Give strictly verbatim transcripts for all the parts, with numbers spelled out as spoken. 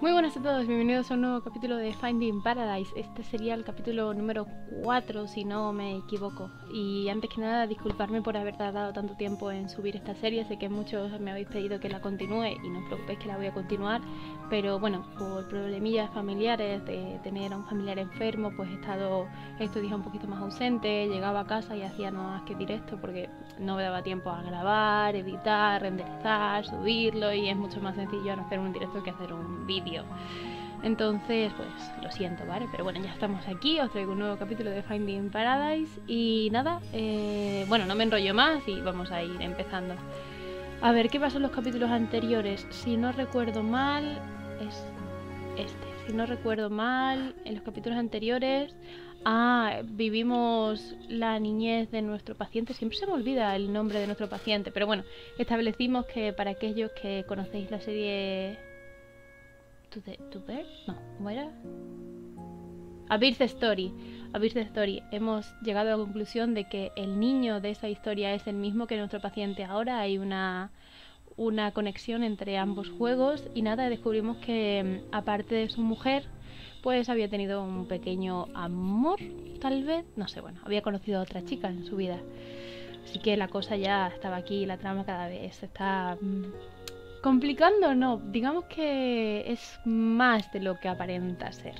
Muy buenas a todos, bienvenidos a un nuevo capítulo de Finding Paradise. Este sería el capítulo número cuatro, si no me equivoco. Y antes que nada, disculparme por haber tardado tanto tiempo en subir esta serie. Sé que muchos me habéis pedido que la continúe y no os preocupéis que la voy a continuar. Pero bueno, por problemillas familiares, de tener a un familiar enfermo, pues he estado estos días un poquito más ausente. Llegaba a casa y hacía nada más que directo porque no me daba tiempo a grabar, editar, renderizar, subirlo, y es mucho más sencillo hacer un directo que hacer un vídeo. Entonces, pues lo siento, ¿vale? Pero bueno, ya estamos aquí, os traigo un nuevo capítulo de Finding Paradise. Y nada, eh, bueno, no me enrollo más y vamos a ir empezando. A ver, ¿qué pasó en los capítulos anteriores? Si no recuerdo mal, es este. Si no recuerdo mal, en los capítulos anteriores... Ah, vivimos la niñez de nuestro paciente. Siempre se me olvida el nombre de nuestro paciente. Pero bueno, establecimos que para aquellos que conocéis la serie... ¿To the, to Bear? No, ¿cómo era? A Birth Story. A Birth Story. Hemos llegado a la conclusión de que el niño de esa historia es el mismo que nuestro paciente ahora. Hay una... una conexión entre ambos juegos y nada, descubrimos que aparte de su mujer, pues había tenido un pequeño amor, tal vez, no sé, bueno, había conocido a otra chica en su vida. Así que la cosa ya estaba aquí, la trama cada vez se está mmm, complicando, no, digamos que es más de lo que aparenta ser.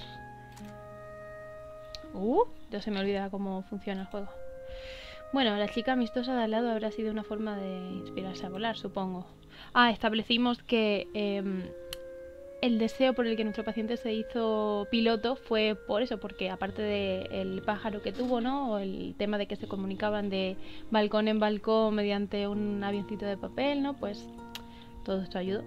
Uh, ya se me olvida cómo funciona el juego. Bueno, la chica amistosa de al lado habrá sido una forma de inspirarse a volar, supongo. Ah, establecimos que eh, el deseo por el que nuestro paciente se hizo piloto fue por eso, porque aparte del pájaro que tuvo, ¿no? O el tema de que se comunicaban de balcón en balcón mediante un avioncito de papel, ¿no? Pues todo esto ayudó.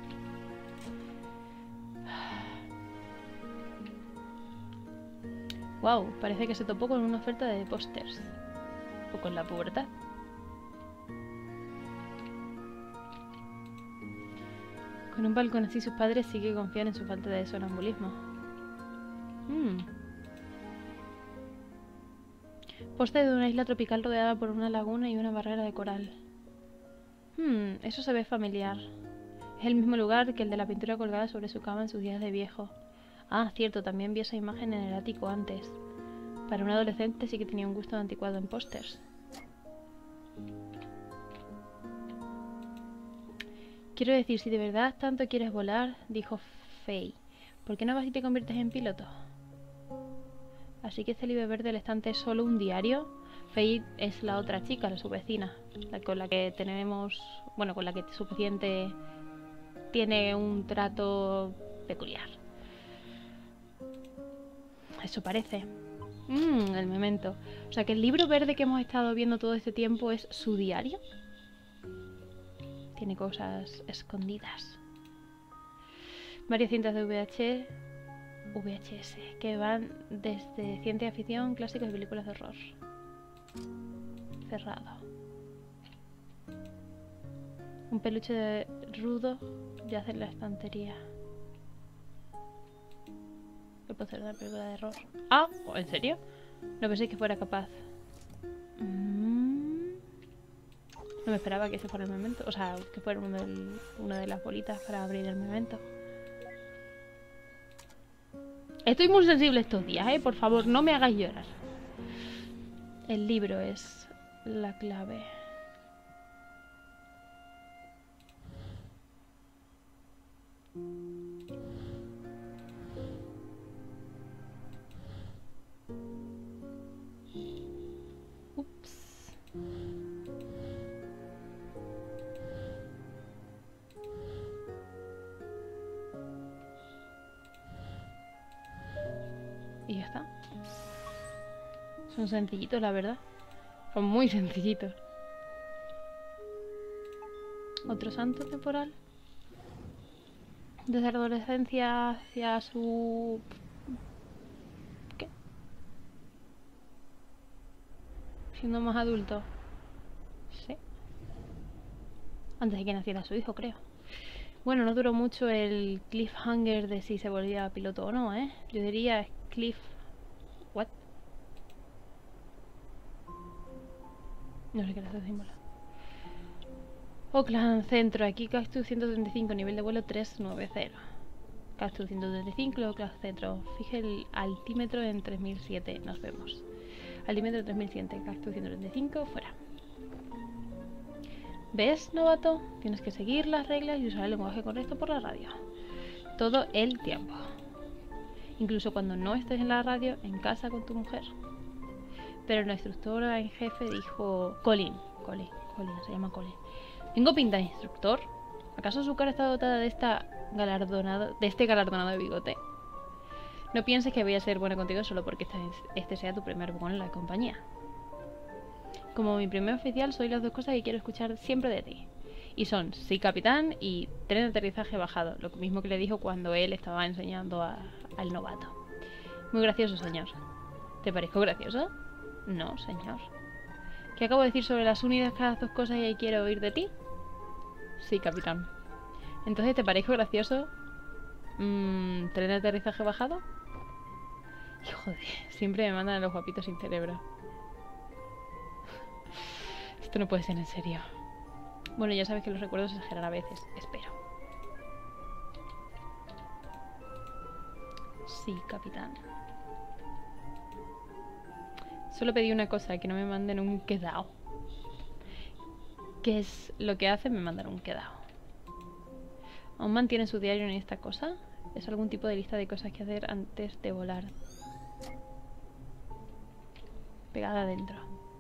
Wow, parece que se topó con una oferta de pósters. O con la pubertad. Con un balcón así sus padres sí que confían en su falta de sonambulismo. Mm. Póster de una isla tropical rodeada por una laguna y una barrera de coral. Hmm, eso se ve familiar. Es el mismo lugar que el de la pintura colgada sobre su cama en sus días de viejo. Ah, cierto, también vi esa imagen en el ático antes. Para un adolescente sí que tenía un gusto anticuado en pósters. Quiero decir, si de verdad tanto quieres volar, dijo Faye, ¿por qué no vas y te conviertes en piloto? Así que este libro verde del estante es solo un diario. Faye es la otra chica, la su vecina, la con la que tenemos, bueno, con la que su paciente tiene un trato peculiar. Eso parece. Mmm, el memento. O sea que el libro verde que hemos estado viendo todo este tiempo es su diario. Tiene cosas escondidas. Varias cintas de V H S que van desde ciencia ficción, clásicos y películas de horror. Cerrado. Un peluche de rudo yace en la estantería. ¿Qué puede ser una película de horror? Ah, ¿en serio? No pensé que fuera capaz. Mm. No me esperaba que ese fuera el memento. O sea, que fuera uno del, una de las bolitas para abrir el memento. Estoy muy sensible estos días, ¿eh? Por favor, no me hagáis llorar. El libro es la clave. Ups. Y ya está. Son sencillitos, la verdad. Son muy sencillitos. Otro santo temporal. Desde la adolescencia hacia su... ¿Qué? Siendo más adulto. Sí. Antes de que naciera su hijo, creo. Bueno, no duró mucho el cliffhanger de si se volvía piloto o no, ¿eh? Yo diría cliff... ¿What? No sé qué es ese símbolo. Oakland Centro, aquí Cactus ciento treinta y cinco, nivel de vuelo trescientos noventa. Cactus ciento treinta y cinco, clase centro. Fije el altímetro en tres mil siete. Nos vemos. Altímetro tres mil cien, Cactus ciento treinta y cinco, fuera. ¿Ves, novato? Tienes que seguir las reglas y usar el lenguaje correcto por la radio. Todo el tiempo. Incluso cuando no estés en la radio, en casa con tu mujer. Pero la instructora en jefe dijo... Colin. Colin. Colin. Se llama Colin. ¿Tengo pinta de instructor? ¿Acaso su cara está dotada de esta galardonado, de este galardonado de bigote? No pienses que voy a ser buena contigo solo porque este, este sea tu primer bugón en la compañía. Como mi primer oficial soy las dos cosas que quiero escuchar siempre de ti. Y son sí capitán y tren de aterrizaje bajado. Lo mismo que le dijo cuando él estaba enseñando a, al novato. Muy gracioso, señor. ¿Te parezco gracioso? No, señor. ¿Qué acabo de decir sobre las únicas dos cosas que quiero oír de ti? Sí, capitán. Entonces, ¿te parezco gracioso? Mm, ¿Tren de aterrizaje bajado? Hijo de... Siempre me mandan a los guapitos sin cerebro. Esto no puede ser en serio. Bueno, ya sabes que los recuerdos exageran a veces. Espero. Sí, capitán. Solo pedí una cosa, que no me manden un quedao. ¿Qué es lo que hace? Me mandaron un quedao. ¿Aún mantiene su diario en esta cosa? ¿Es algún tipo de lista de cosas que hacer antes de volar? Pegada adentro.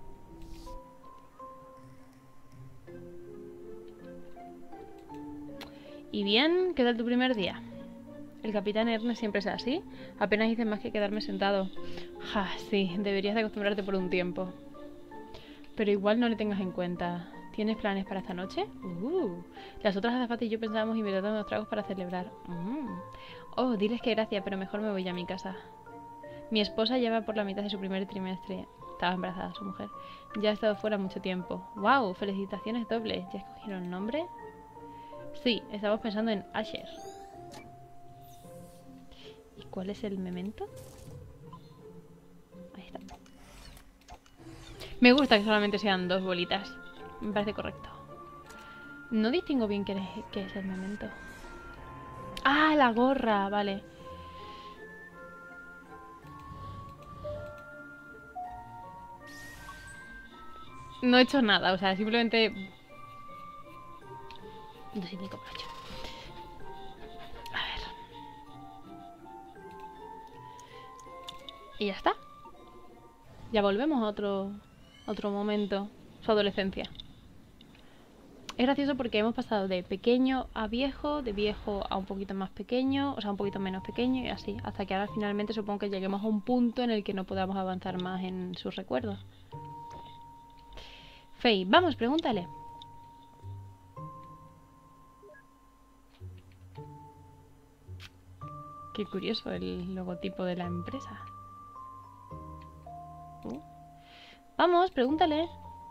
¿Y bien? ¿Qué tal tu primer día? El capitán Ernest siempre es así. Apenas hice más que quedarme sentado. Ja, sí, deberías de acostumbrarte por un tiempo. Pero igual no le tengas en cuenta. ¿Tienes planes para esta noche? Uh, las otras azafatas y yo pensábamos invitar unos tragos para celebrar. Mm. Oh, diles que gracias, pero mejor me voy ya a mi casa. Mi esposa lleva por la mitad de su primer trimestre. Estaba embarazada su mujer. Ya ha estado fuera mucho tiempo. ¡Wow! Felicitaciones dobles. ¿Ya escogieron nombre? Sí, estamos pensando en Asher. ¿Y cuál es el memento? Ahí está. Me gusta que solamente sean dos bolitas. Me parece correcto. No distingo bien qué es, qué es el memento. ¡Ah, la gorra! Vale. No he hecho nada, o sea, simplemente... dos y cinco por ocho. A ver. Y ya está. Ya volvemos a otro, otro momento. Su adolescencia. Es gracioso porque hemos pasado de pequeño a viejo, de viejo a un poquito más pequeño, o sea, un poquito menos pequeño y así, hasta que ahora finalmente supongo que lleguemos a un punto en el que no podamos avanzar más en sus recuerdos. Faye, vamos, pregúntale. Qué curioso el logotipo de la empresa. Uh. Vamos, pregúntale.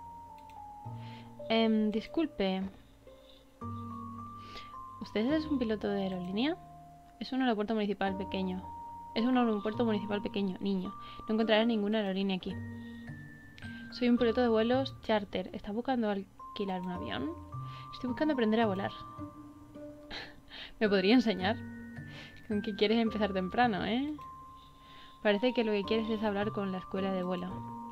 Eh, disculpe. ¿Usted es un piloto de aerolínea? Es un aeropuerto municipal pequeño. Es un aeropuerto municipal pequeño, niño. No encontrarás ninguna aerolínea aquí. Soy un piloto de vuelos charter. ¿Estás buscando alquilar un avión? Estoy buscando aprender a volar. ¿Me podría enseñar? Con que quieres empezar temprano, ¿eh? Parece que lo que quieres es hablar con la escuela de vuelo.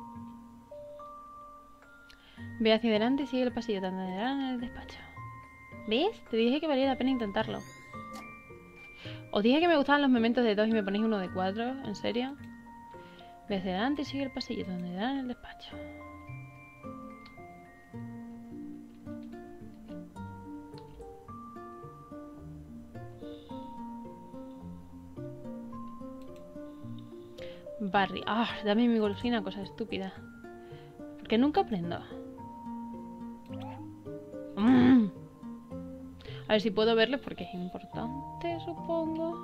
Ve hacia adelante y sigue el pasillo, te atenderán en el despacho. ¿Ves? Te dije que valía la pena intentarlo. Os dije que me gustaban los mementos de dos y me ponéis uno de cuatro. ¿En serio? Ve hacia adelante y sigue el pasillo, te atenderán en el despacho. Barry. Ah, dame mi golosina, cosa estúpida. Porque nunca aprendo. Mm. A ver si puedo verles porque es importante, supongo.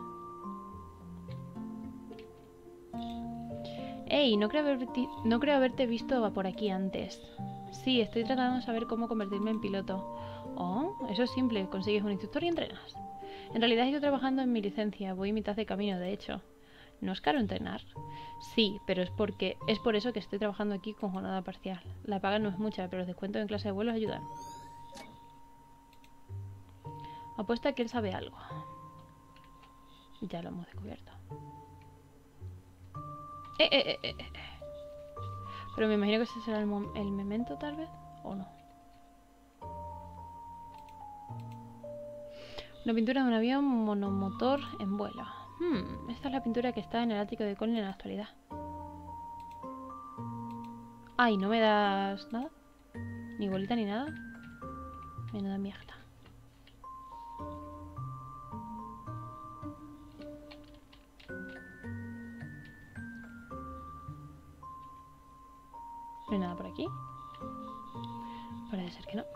Ey, no creo, haber no creo haberte visto por aquí antes. Sí, estoy tratando de saber cómo convertirme en piloto. Oh, eso es simple. Consigues un instructor y entrenas. En realidad estoy trabajando en mi licencia. Voy mitad de camino, de hecho. ¿No es caro entrenar? Sí, pero es porque es por eso que estoy trabajando aquí con jornada parcial. La paga no es mucha, pero los descuentos en clase de vuelos ayudan. Apuesta que él sabe algo. Ya lo hemos descubierto. Eh, eh, eh, eh, eh. Pero me imagino que ese será el, el memento, tal vez. ¿O no? Una pintura de un avión monomotor en vuelo. Hmm, esta es la pintura que está en el ático de Colin en la actualidad. Ay, ¿no me das nada? Ni bolita ni nada. Menuda mierda. ¿No hay nada por aquí? Parece ser que no.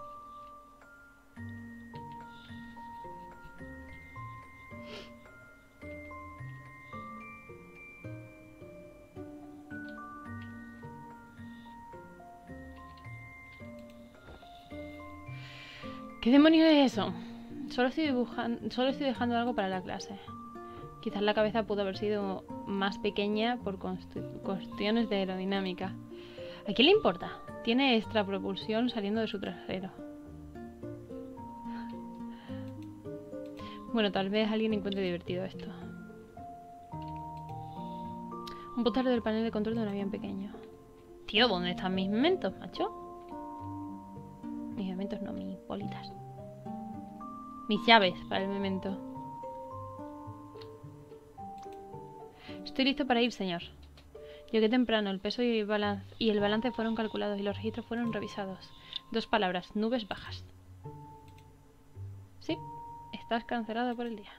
¿Qué demonios es eso? Solo estoy dibujando, solo estoy dejando algo para la clase. Quizás la cabeza pudo haber sido más pequeña por cuestiones de aerodinámica. ¿A quién le importa? Tiene extra propulsión saliendo de su trasero. Bueno, tal vez alguien encuentre divertido esto. Un póster del panel de control de un avión pequeño. Tío, ¿dónde están mis mementos, macho? Mis mementos no, mis bolitas. Mis llaves para el memento. Estoy listo para ir, señor. Llegué temprano, el peso y el, balance, y el balance fueron calculados y los registros fueron revisados. Dos palabras, nubes bajas. Sí, estás cancelado por el día.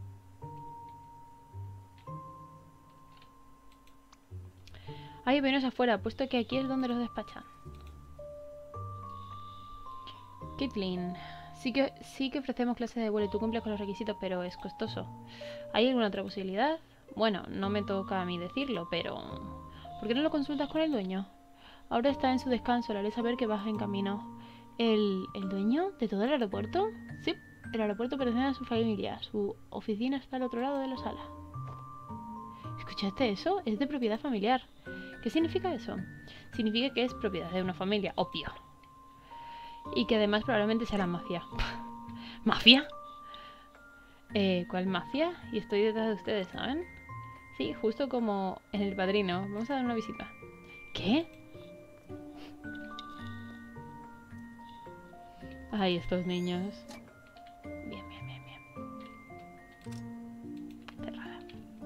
Hay aviones afuera, puesto que aquí es donde los despachan. Kitlin, sí que, sí que ofrecemos clases de vuelo y tú cumples con los requisitos, pero es costoso. ¿Hay alguna otra posibilidad? Bueno, no me toca a mí decirlo, pero... ¿por qué no lo consultas con el dueño? Ahora está en su descanso, le haré saber que vas en camino. ¿El, ¿El dueño de todo el aeropuerto? Sí, el aeropuerto pertenece a su familia. Su oficina está al otro lado de la sala. ¿Escuchaste eso? Es de propiedad familiar. ¿Qué significa eso? Significa que es propiedad de una familia, obvio. Y que además probablemente sea la mafia. ¿Mafia? Eh, ¿cuál mafia? Y estoy detrás de ustedes, ¿saben? Sí, justo como en El Padrino. Vamos a dar una visita. ¿Qué? Ay, estos niños. Bien, bien, bien, bien. Cerrada.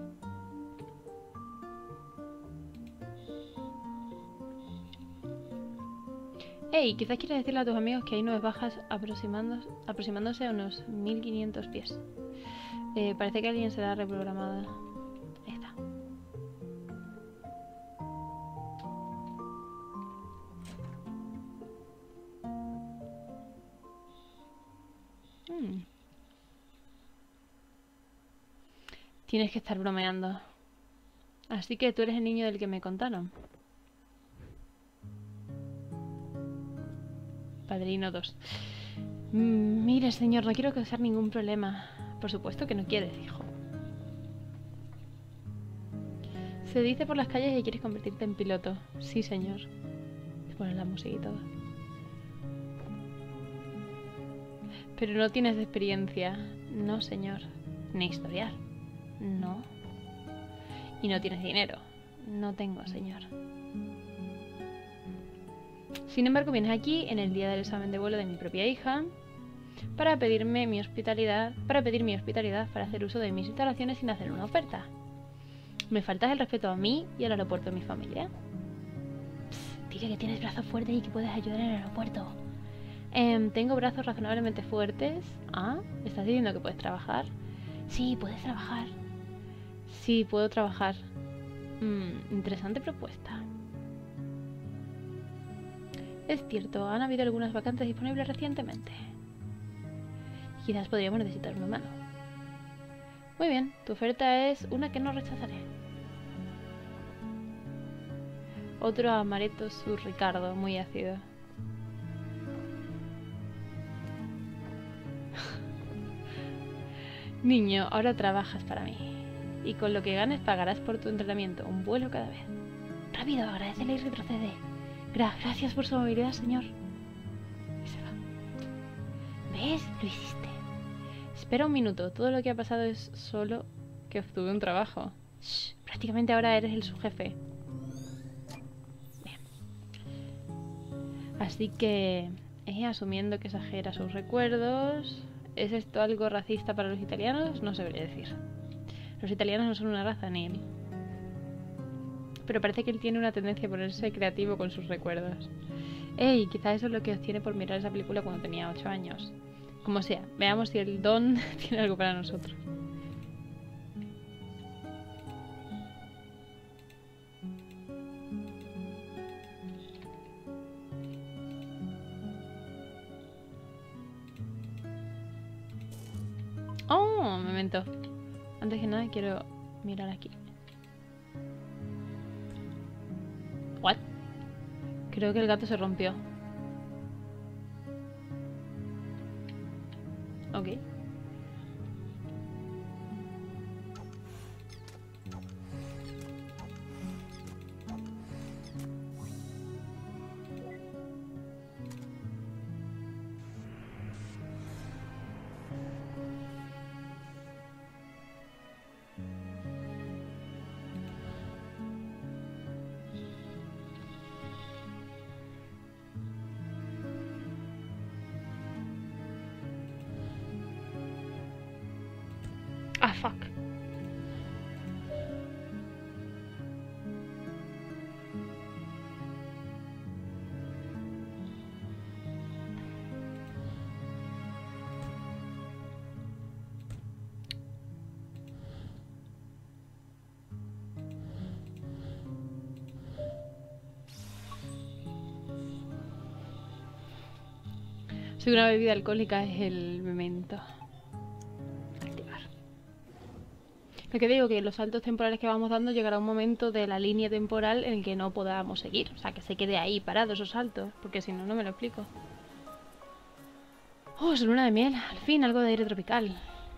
Hey, quizás quieras decirle a tus amigos que hay nubes bajas aproximándose, aproximándose a unos mil quinientos pies. Eh, parece que alguien será reprogramada. Ahí está. Hmm. Tienes que estar bromeando. Así que tú eres el niño del que me contaron. Padrino dos. Mm, mire, señor, no quiero causar ningún problema. Por supuesto que no quieres, hijo. Se dice por las calles que quieres convertirte en piloto. Sí, señor. Se pone la música y todo. Pero no tienes experiencia. No, señor. Ni historial. No. Y no tienes dinero. No tengo, señor. Sin embargo, vienes aquí en el día del examen de vuelo de mi propia hija para pedirme mi hospitalidad, para pedir mi hospitalidad para hacer uso de mis instalaciones sin hacer una oferta. ¿Me faltas el respeto a mí y al aeropuerto de mi familia? Psst, dile que tienes brazos fuertes y que puedes ayudar en el aeropuerto. Eh, Tengo brazos razonablemente fuertes. Ah, ¿estás diciendo que puedes trabajar? Sí, puedes trabajar. Sí, puedo trabajar. Mm, interesante propuesta. Es cierto, han habido algunas vacantes disponibles recientemente. Quizás podríamos necesitar una mano. Muy bien, tu oferta es una que no rechazaré. Otro amaretto su Ricardo, muy ácido. Niño, ahora trabajas para mí. Y con lo que ganes pagarás por tu entrenamiento, un vuelo cada vez. Rápido, agradecele y retrocede. Gra gracias por su amabilidad, señor. Y se va. ¿Ves? Lo hiciste. Espera un minuto. Todo lo que ha pasado es solo que obtuve un trabajo. Shh, prácticamente ahora eres el subjefe. Bien. Así que, eh, asumiendo que exagera sus recuerdos, ¿es esto algo racista para los italianos? No sabría decir. Los italianos no son una raza, Neil. Pero parece que él tiene una tendencia a ponerse creativo con sus recuerdos. Ey, quizá eso es lo que os tiene por mirar esa película cuando tenía ocho años. Como sea, veamos si el don tiene algo para nosotros. Oh, un momento. Antes que nada quiero mirar aquí. What? Creo que el gato se rompió. Ok. Ah, fuck. Si una bebida alcohólica es el memento. Activar. Lo que digo, que en los saltos temporales que vamos dando llegará un momento de la línea temporal en el que no podamos seguir. O sea, que se quede ahí parado esos saltos. Porque si no, no me lo explico. Oh, es luna de miel. Al fin, algo de aire tropical.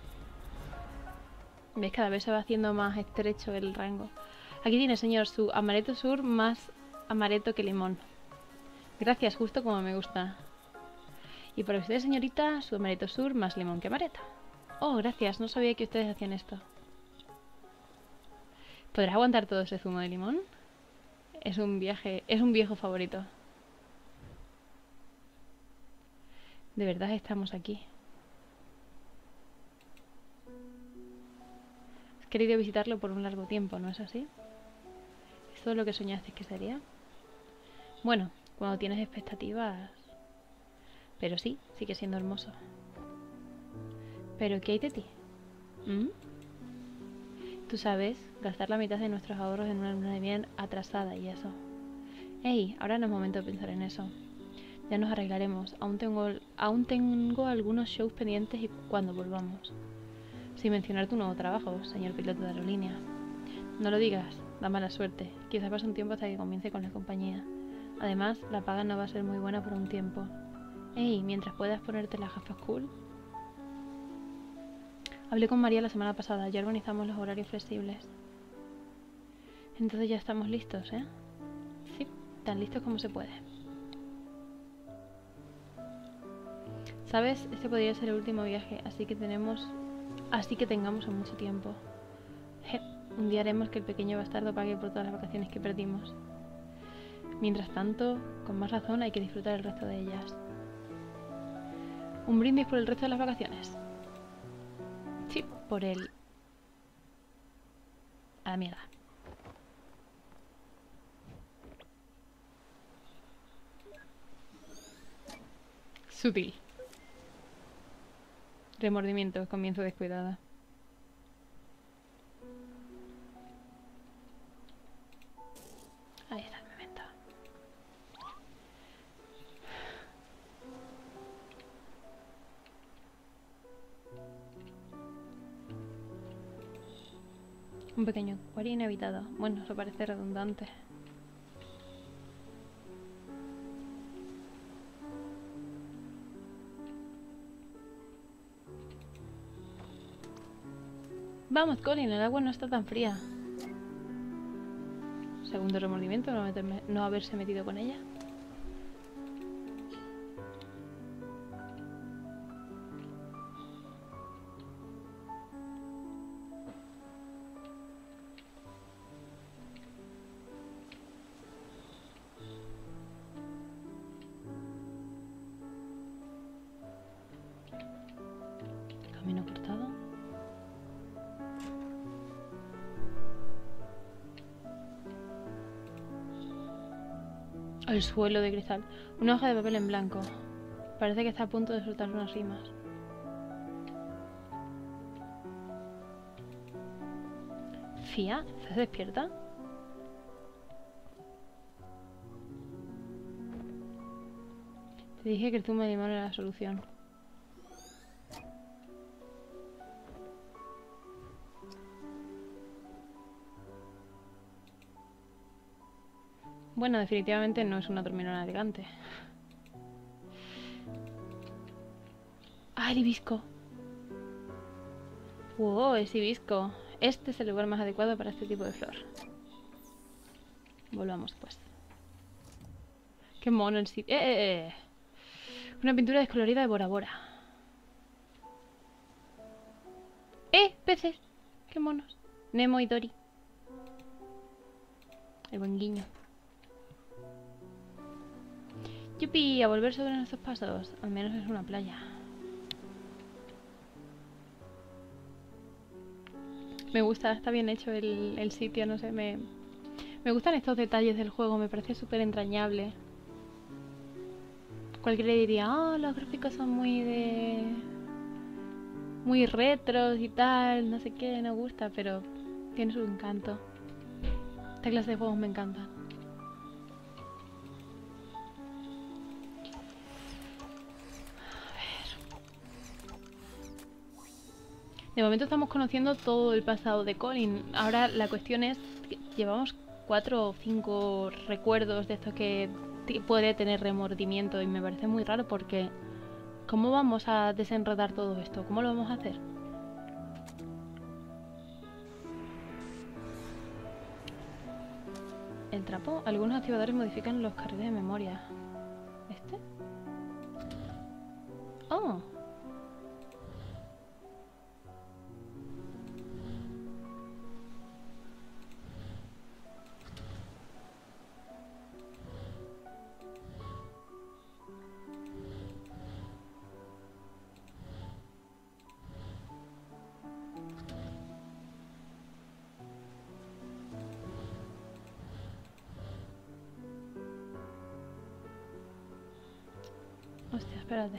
¿Ves? Cada vez se va haciendo más estrecho el rango. Aquí tiene, señor, su amaretto sur más amaretto que limón. Gracias, justo como me gusta. Y para usted, señorita, su amaretto sur más limón que amaretto. Oh, gracias, no sabía que ustedes hacían esto. ¿Podrás aguantar todo ese zumo de limón? Es un viaje, es un viejo favorito. De verdad estamos aquí. Has querido visitarlo por un largo tiempo, ¿no es así? ¿Es todo lo que soñaste que sería? Bueno, cuando tienes expectativas... Pero sí, sigue siendo hermoso. ¿Pero qué hay de ti? ¿Mm? Tú sabes, gastar la mitad de nuestros ahorros en una luna de miel atrasada y eso. Ey, ahora no es momento de pensar en eso. Ya nos arreglaremos. Aún tengo, aún tengo algunos shows pendientes y cuando volvamos. Sin mencionar tu nuevo trabajo, señor piloto de aerolínea. No lo digas, da mala suerte. Quizás pase un tiempo hasta que comience con la compañía. Además, la paga no va a ser muy buena por un tiempo. Ey, mientras puedas ponerte las gafas cool. Hablé con María la semana pasada, ya organizamos los horarios flexibles. Entonces ya estamos listos, ¿eh? Sí, tan listos como se puede. ¿Sabes? Este podría ser el último viaje, así que tenemos... Así que tengamos mucho tiempo. Je, un día haremos que el pequeño bastardo pague por todas las vacaciones que perdimos. Mientras tanto, con más razón hay que disfrutar el resto de ellas. ¿Un brindis por el resto de las vacaciones? Sí, por el... A la mierda. Sutil. Remordimiento, comienzo descuidada. Ahí está el momento. Un pequeño acuario inhabitado. Bueno, eso parece redundante. Vamos, Colin, el agua no está tan fría. Segundo remordimiento, no, meterme, no haberse metido con ella. El suelo de cristal. Una hoja de papel en blanco. Parece que está a punto de soltar unas rimas. Fía, ¿estás despierta? Te dije que el zumo de limón era la solución. Bueno, definitivamente no es una dormilona elegante. ¡Ah, el hibisco! ¡Wow! Es hibisco. Este es el lugar más adecuado para este tipo de flor. Volvamos, pues. ¡Qué mono el sitio! ¡Eh, eh, eh! Una pintura descolorida de Bora Bora. ¡Eh! ¡Peces! ¡Qué monos! Nemo y Dory. El buen guiño. ¡Yupi! A volver sobre nuestros pasos. Al menos es una playa. Me gusta, está bien hecho el, el sitio, no sé, me... Me gustan estos detalles del juego, me parece súper entrañable. Cualquiera diría, oh, los gráficos son muy de... muy retros y tal, no sé qué, no gusta, pero tiene su encanto. Esta clase de juegos me encantan. De momento estamos conociendo todo el pasado de Colin. Ahora la cuestión es que llevamos cuatro o cinco recuerdos de estos que puede tener remordimiento y me parece muy raro porque ¿cómo vamos a desenredar todo esto? ¿Cómo lo vamos a hacer? El trapo. Algunos activadores modifican los carriles de memoria. ¿Este? Oh. Hostia, espérate.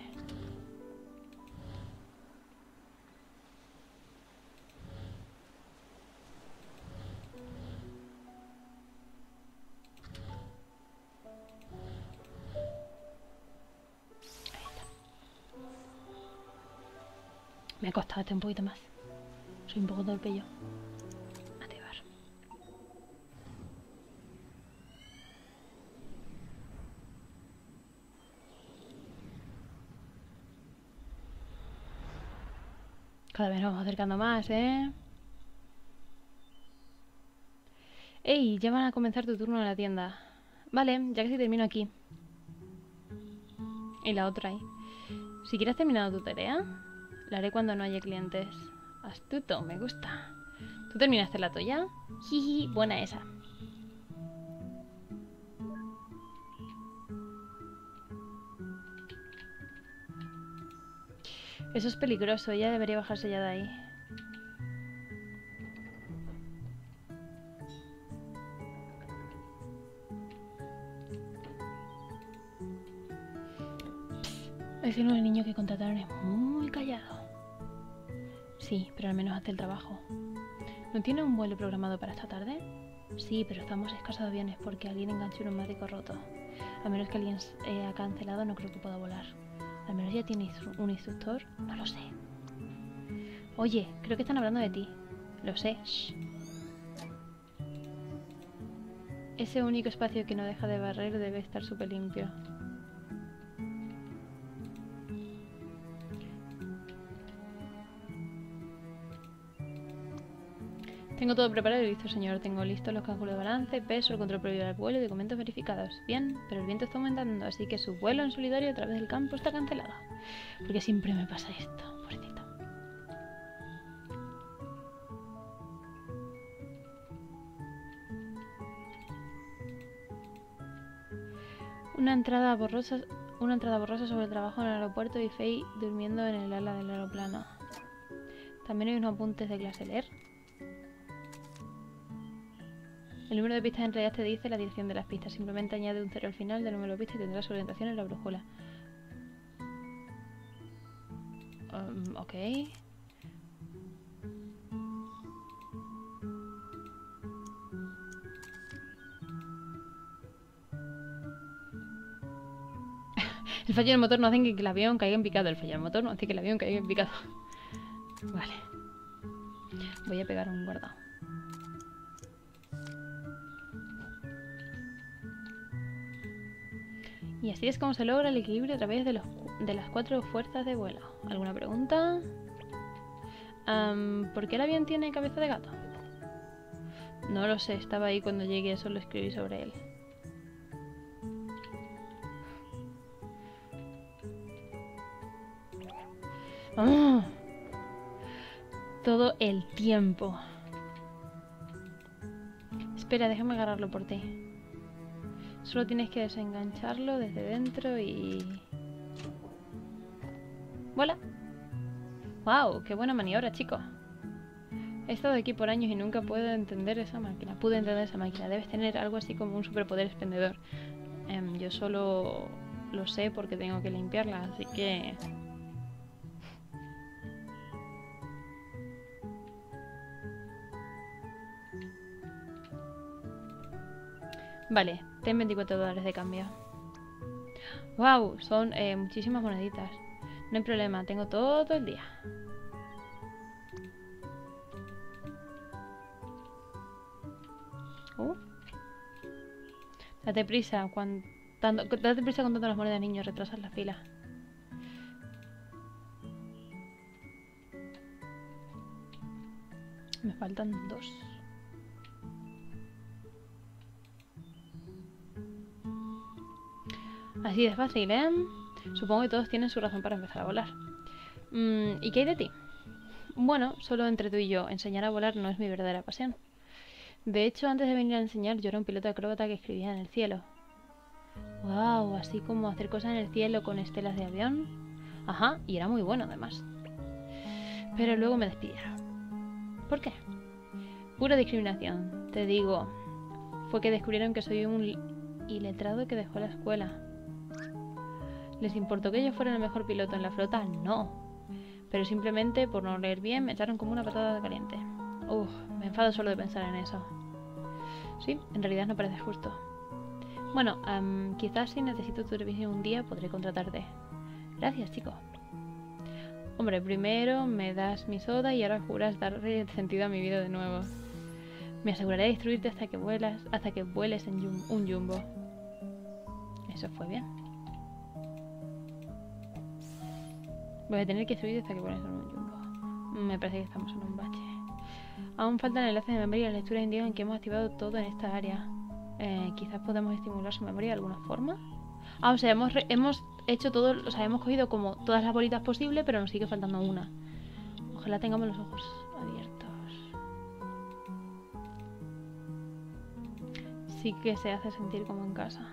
Me ha costado este un poquito más. Soy un poco torpe yo. Activar. Cada vez nos vamos acercando más, ¿eh? ¡Ey! Ya van a comenzar tu turno en la tienda. Vale, ya casi termino aquí. Y la otra ahí. Si quieres terminado tu tarea, la haré cuando no haya clientes. Astuto, me gusta. ¿Tú terminaste la tuya? Jiji, buena esa. Eso es peligroso, ella debería bajarse ya de ahí. Ese nuevo niño que contrataron es muy callado. Sí, pero al menos hace el trabajo. ¿No tiene un vuelo programado para esta tarde? Sí, pero estamos escasos de aviones porque alguien enganchó un neumático roto. A menos que alguien eh, ha cancelado, no creo que pueda volar. Al menos ya tiene un instructor. No lo sé. Oye, creo que están hablando de ti. Lo sé. Shh. Ese único espacio que no deja de barrer debe estar súper limpio. Tengo todo preparado y listo, señor. Tengo listos los cálculos de balance, peso, el control previo del vuelo y documentos verificados. Bien, pero el viento está aumentando, así que su vuelo en solidario a través del campo está cancelado. Porque siempre me pasa esto, pobrecito. Una entrada borrosa, una entrada borrosa sobre el trabajo en el aeropuerto y Faye durmiendo en el ala del aeroplano. También hay unos apuntes de clase leer. El número de pistas en realidad te dice la dirección de las pistas. Simplemente añade un cero al final del número de pistas y tendrás orientación en la brújula. Um, ok. El fallo del motor no hace que el avión caiga en picado. El fallo del motor no hace que el avión caiga en picado. Vale. Voy a pegar un guardado. Y así es como se logra el equilibrio a través de, los, de las cuatro fuerzas de vuelo. ¿Alguna pregunta? Um, ¿Por qué el avión tiene cabeza de gato? No lo sé, estaba ahí cuando llegué, solo escribí sobre él. ¡Oh! Todo el tiempo. Espera, déjame agarrarlo por ti. Solo tienes que desengancharlo desde dentro y... ¡Vuela! ¡Wow! ¡Qué buena maniobra, chicos! He estado aquí por años y nunca puedo entender esa máquina. Pude entender esa máquina. Debes tener algo así como un superpoder expendedor. Um, yo solo lo sé porque tengo que limpiarla, así que... Vale, ten veinticuatro dólares de cambio. ¡Wow! Son eh, muchísimas moneditas. No hay problema, tengo todo el día. Uh. Date prisa, cuando, dando, date prisa contando las monedas, niños, retrasas la fila. Me faltan dos. Así de fácil, ¿eh? Supongo que todos tienen su razón para empezar a volar. Mm, ¿Y qué hay de ti? Bueno, solo entre tú y yo, enseñar a volar no es mi verdadera pasión. De hecho, antes de venir a enseñar, yo era un piloto acróbata que escribía en el cielo. Wow, así como hacer cosas en el cielo con estelas de avión. Ajá, y era muy bueno además. Pero luego me despidieron. ¿Por qué? Pura discriminación, te digo. Fue que descubrieron que soy un iletrado que dejó la escuela. ¿Les importó que yo fuera el mejor piloto en la flota? No. Pero simplemente por no leer bien me echaron como una patada caliente. Uf, me enfado solo de pensar en eso. Sí, en realidad no parece justo. Bueno, um, quizás si necesito tu revisión un día podré contratarte. Gracias, chico. Hombre, primero me das mi soda y ahora juras darle sentido a mi vida de nuevo. Me aseguraré de destruirte hasta que vuelas, hasta que vueles en yum un jumbo. Eso fue bien. Voy a tener que subir hasta que vueles en un jumbo. Me parece que estamos en un bache. Aún faltan enlaces de memoria y las lecturas indican que hemos activado todo en esta área. Eh, quizás podamos estimular su memoria de alguna forma. Ah, o sea, hemos, hemos hecho todo, o sea, hemos cogido como todas las bolitas posibles, pero nos sigue faltando una. Ojalá tengamos los ojos abiertos. Sí que se hace sentir como en casa.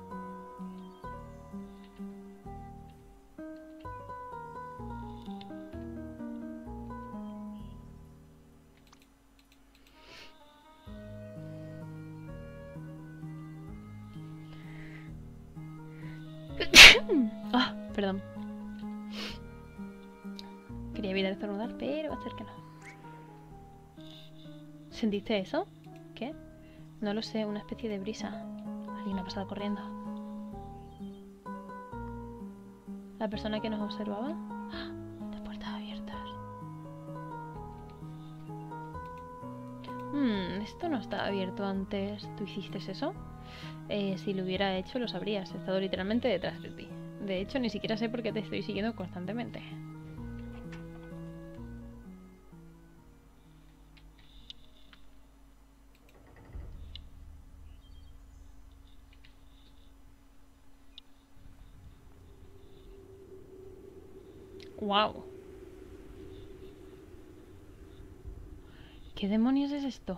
Ah, perdón. Quería evitar estornudar, pero va a ser que no. ¿Sentiste eso? ¿Qué? No lo sé, una especie de brisa. Alguien ha pasado corriendo. ¿La persona que nos observaba? ¡Ah! Las puertas abiertas. Hmm, esto no estaba abierto antes. ¿Tú hiciste eso? Eh, si lo hubiera hecho, lo sabrías. He estado literalmente detrás de ti. De hecho, ni siquiera sé por qué te estoy siguiendo constantemente. ¡Wow! ¿Qué demonios es esto?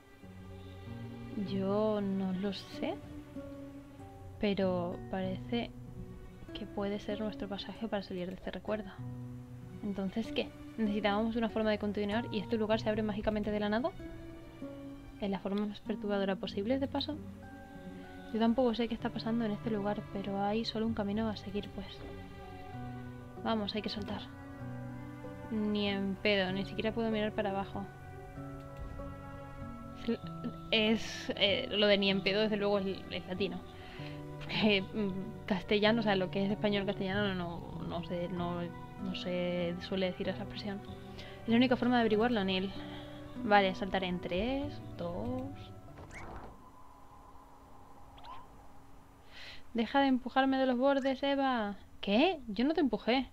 Yo no lo sé. Pero parece que puede ser nuestro pasaje para salir de este recuerdo. Entonces, ¿qué? ¿Necesitábamos una forma de continuar y este lugar se abre mágicamente de la nada? en la forma más perturbadora posible, de paso. Yo tampoco sé qué está pasando en este lugar, pero hay solo un camino a seguir, pues. Vamos, hay que saltar. Ni en pedo, ni siquiera puedo mirar para abajo. Es... Eh, lo de ni en pedo, desde luego, es, es latino. Porque mm, castellano, o sea, lo que es español castellano, no, no sé, no, no se suele decir esa expresión. Es la única forma de averiguarlo, Neil. Vale, saltaré en tres, dos... Deja de empujarme de los bordes, Eva. ¿Qué? Yo no te empujé.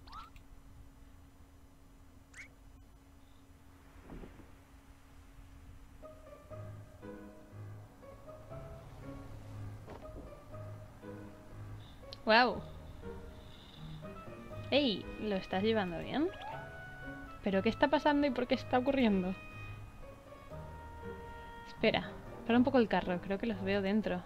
Wow. Ey, ¿lo estás llevando bien? ¿Pero qué está pasando y por qué está ocurriendo? Espera, para un poco el carro, creo que los veo dentro.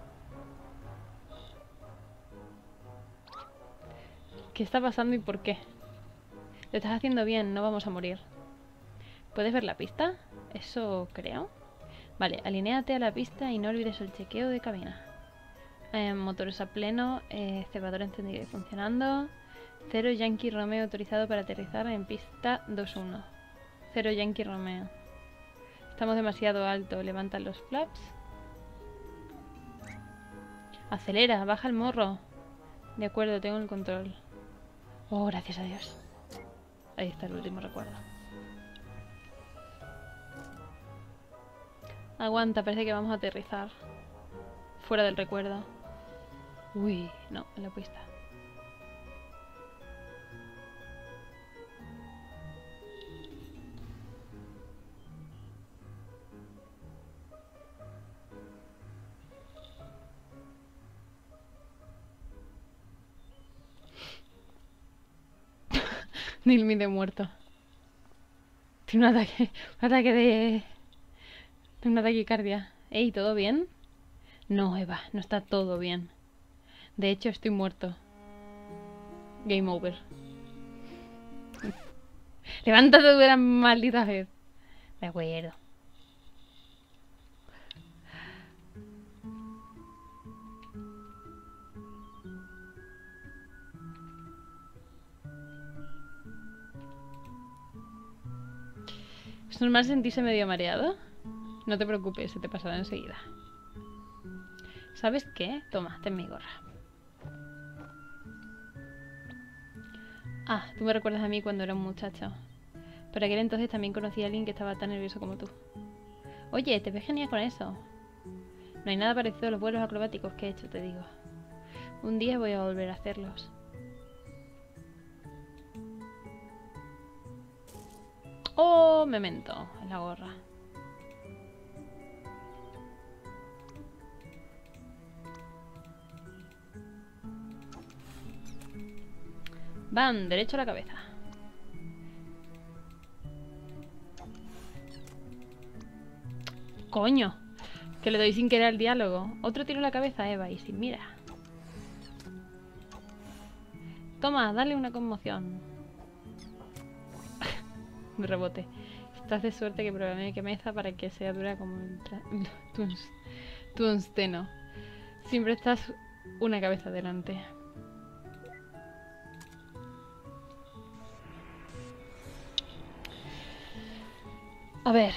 ¿Qué está pasando y por qué? Lo estás haciendo bien, no vamos a morir. ¿Puedes ver la pista? Eso creo. Vale, alinéate a la pista y no olvides el chequeo de cabina. Eh, motores a pleno, eh, cebador encendido y funcionando. Cero Yankee Romeo autorizado para aterrizar en pista dos uno. Cero Yankee Romeo. Estamos demasiado alto, levanta los flaps. Acelera, baja el morro. De acuerdo, tengo el control. Oh, gracias a Dios. Ahí está el último recuerdo. Aguanta, parece que vamos a aterrizar. Fuera del recuerdo. Uy, no, en la pista. Nilmi de muerto. Tiene un ataque. Un ataque de... de una taquicardia. Ey, ¿todo bien? No, Eva, no está todo bien. De hecho, estoy muerto. Game over. Levántate de una maldita vez. De acuerdo. ¿Es normal sentirse medio mareado? No te preocupes, se te pasará enseguida. ¿Sabes qué? Toma, ten mi gorra. Ah, tú me recuerdas a mí cuando era un muchacho. Por aquel entonces también conocí a alguien que estaba tan nervioso como tú. Oye, te ves genial con eso. No hay nada parecido a los vuelos acrobáticos que he hecho, te digo. Un día voy a volver a hacerlos. Oh, memento, en la gorra. Van, derecho a la cabeza. Coño, que le doy sin querer al diálogo. Otro tiro en la cabeza, Eva, y sin mira. Toma, dale una conmoción. Un rebote. Estás de suerte que programé que meza para que sea dura como el tungsteno. Siempre estás una cabeza delante. A ver.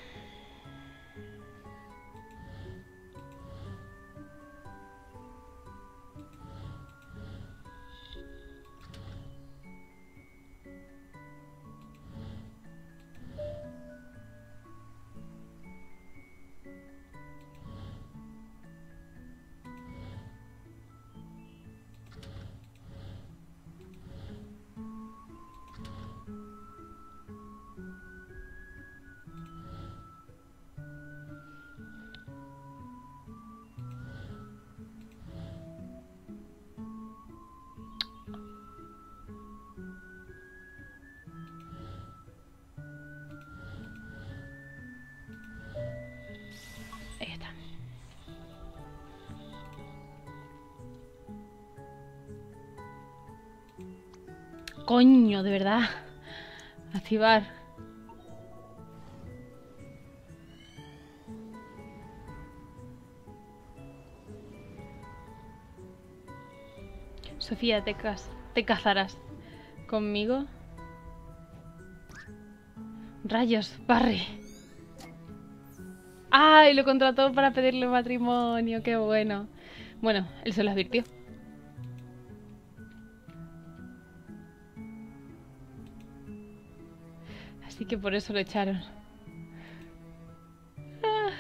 Ahí está. Coño, de verdad. Activar. Sofía, te, cas te casarás conmigo. Rayos, Barry. ¡Ay! Lo contrató para pedirle matrimonio. ¡Qué bueno! Bueno, él se lo advirtió. Así que por eso lo echaron. Ah.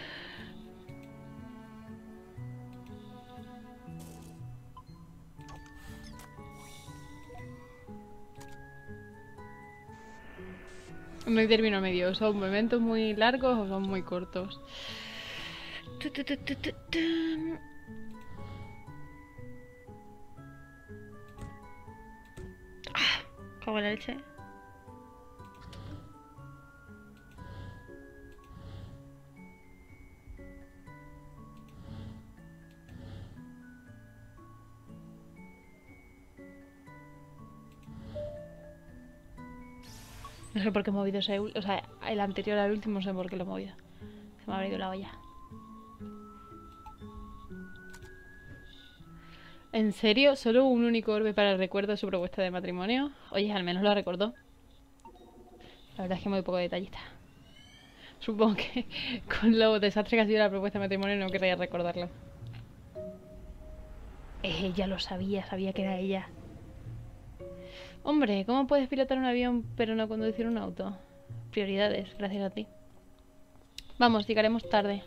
No hay término medio. ¿Son momentos muy largos o son muy cortos? Tu, tu, tu, tu, tu, tu. Ah, cago en la leche. No sé por qué he movido ese... O sea, el anterior al último no sé por qué lo he movido. Se me ha ido la olla. ¿En serio? ¿Solo un único orbe para el recuerdo de su propuesta de matrimonio? Oye, al menos lo recordó. La verdad es que muy poco detallista. Supongo que con lo desastre que ha sido la propuesta de matrimonio no querría recordarlo. Ella lo sabía, sabía que era ella. Hombre, ¿cómo puedes pilotar un avión pero no conducir un auto? Prioridades, gracias a ti. Vamos, llegaremos tarde.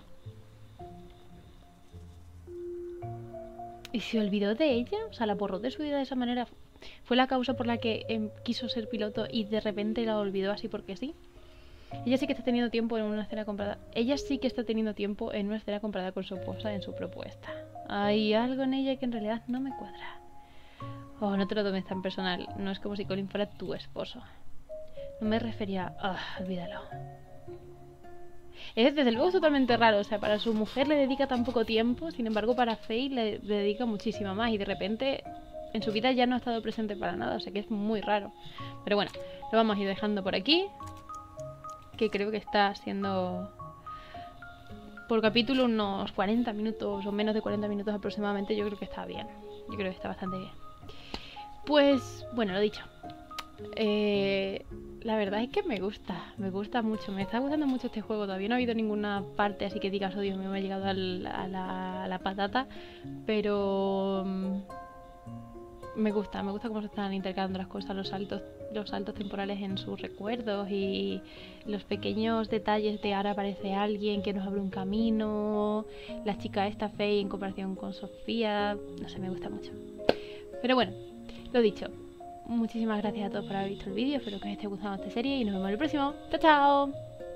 ¿Y se olvidó de ella? O sea, la borró de su vida de esa manera. ¿Fue la causa por la que eh, quiso ser piloto y de repente la olvidó así porque sí? Ella sí que está teniendo tiempo en una escena comprada. Ella sí que está teniendo tiempo en una escena comprada con su esposa en su propuesta. Hay algo en ella que en realidad no me cuadra. Oh, no te lo tomes tan personal. No es como si Colin fuera tu esposo. No me refería... Ah, oh, olvídalo. Es desde luego totalmente raro. O sea, para su mujer le dedica tan poco tiempo. Sin embargo, para Faye le, le dedica muchísimo más. Y de repente en su vida ya no ha estado presente para nada. O sea que es muy raro. Pero bueno, lo vamos a ir dejando por aquí. Que creo que está siendo... por capítulo unos cuarenta minutos o menos de cuarenta minutos aproximadamente. Yo creo que está bien. Yo creo que está bastante bien. Pues, bueno, lo dicho. Eh, la verdad es que me gusta, me gusta mucho. Me está gustando mucho este juego. Todavía no ha habido ninguna parte así que digas, oh Dios mío, me ha llegado al, a, la, a la patata. Pero... Um, me gusta, me gusta cómo se están intercalando las cosas, los saltos, los saltos temporales en sus recuerdos y los pequeños detalles de ahora aparece alguien que nos abre un camino, la chica esta Faye en comparación con Sofía, no sé, me gusta mucho. Pero bueno, lo dicho, muchísimas gracias a todos por haber visto el vídeo, espero que os esté gustando esta serie y nos vemos en el próximo. ¡Chao, chao!